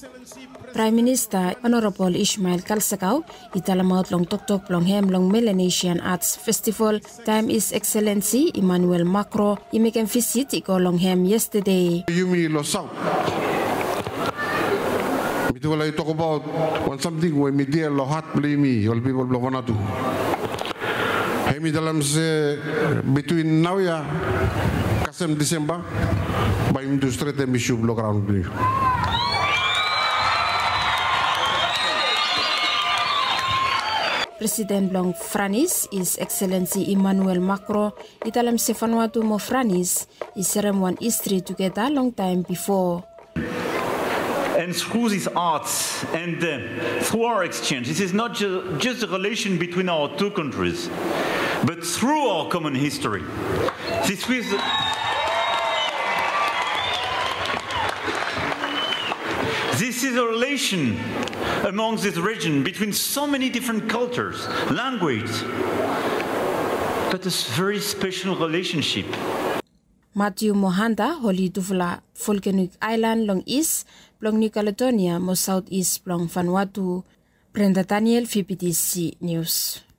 Prime Minister Honorable Ismail Kalsakau italamat long tok long hem long Melanesian Arts Festival. Time is Excellency Emmanuel Macron imeken visit iko long hem yesterday. Yumi lo south. While I talk about something where media lo hat me all people lo Vanuatu. Hemi dalam se between now ya kasem December by industri tem isu lo ground beli. President Blong Franis is Excellency Emmanuel Macron italam se Vanuatu mo Franis is one history together long time before. And through these arts and through our exchange, this is not just a relation between our two countries, but through our common history. This is a relation among this region between so many different cultures, language, but a very special relationship. Matthew Mohanda holi tufla volcanic island long east long New Caledonia mo southeast long Vanuatu. Brenda Daniel, VBTC News.